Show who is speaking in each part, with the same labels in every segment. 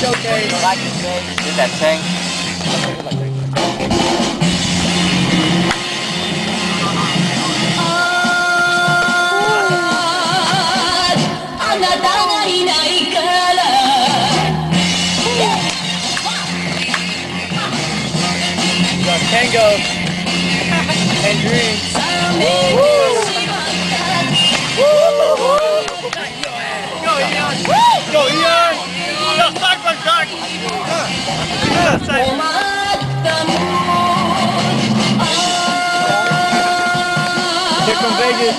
Speaker 1: showcase.
Speaker 2: Like you said, did that thing.
Speaker 1: Tango and Dream. Go, Ian! Go, back. Here from Vegas.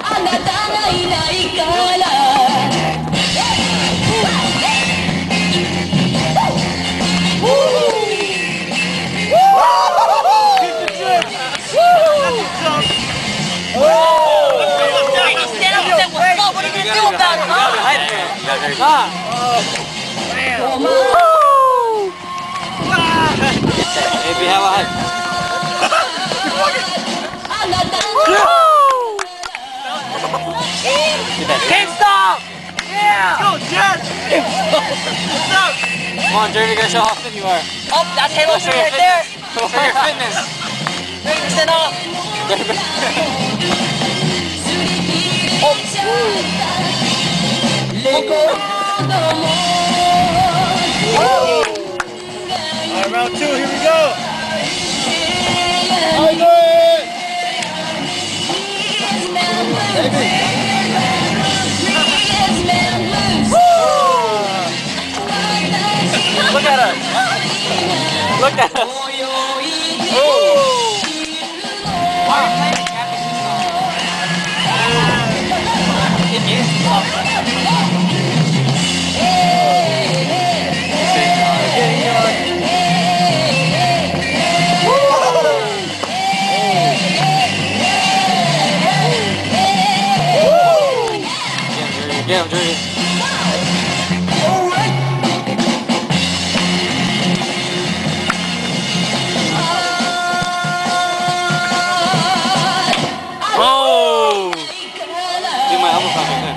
Speaker 2: Maybe have a hug. Can't stop! Yeah!
Speaker 1: Go, Jet!
Speaker 2: Come on, Jeremy, go show how fit you are.
Speaker 3: Oh, that's halo right there.
Speaker 2: Show your fitness.
Speaker 3: 30% off.
Speaker 1: Alright, round 2, here we go.
Speaker 2: Look at us. Look at us. Why are you playing Captain It is tough. Get him, Drew. Oh! Do my elbow pump right there.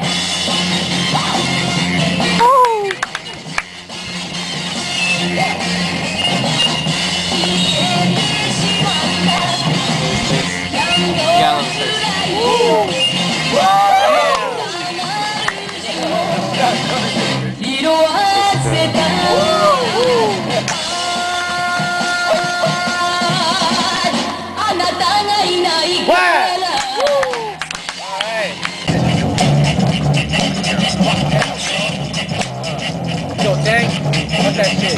Speaker 2: Yeah,
Speaker 1: Yo, Tank, what's that shit?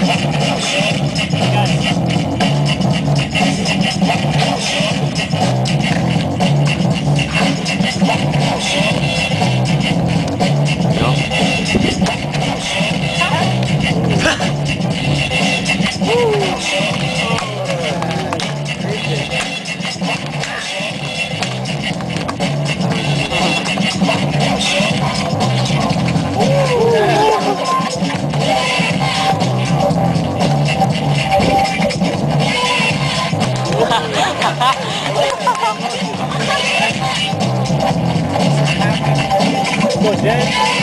Speaker 1: Go, Jen.